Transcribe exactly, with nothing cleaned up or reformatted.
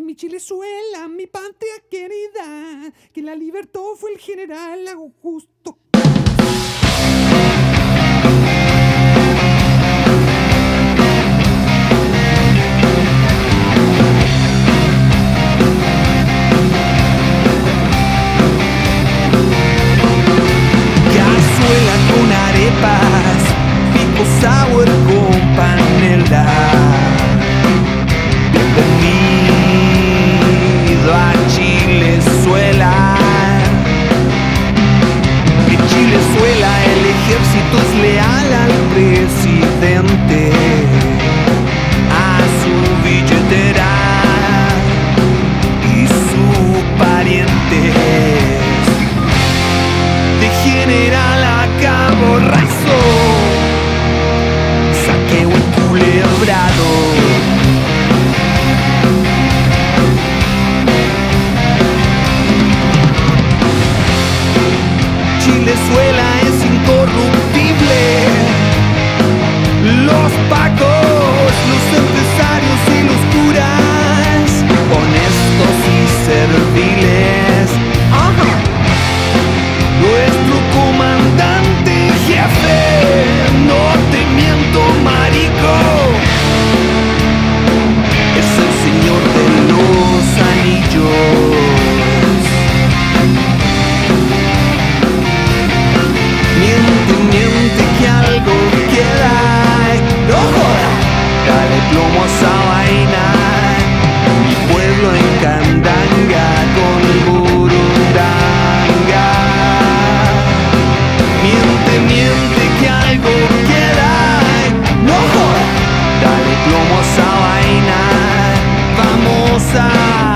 mi Chilezuela, mi patria querida, que la libertó fue el general Augusto. Cazuela con arepas, pico sour con panela. Bienvenido a Chilezuela. En Chilezuela el ejército es leal al presidente, a su billetera y sus parientes. De general a cabo raso, saqueo y culebrado. Chilezuela es incorruptible. Los pacos, los empresarios y los curas, honestos y serviles. Ajá. Nuestro comandante jefe, no te miento, marico, es el señor de los anillos. Miente, miente que algo queda. No joda, dale plomo a esa vaina. Mi pueblo en Candanga con burundanga. Miente, miente que algo queda. No joda, dale plomo a esa vaina. Vamos a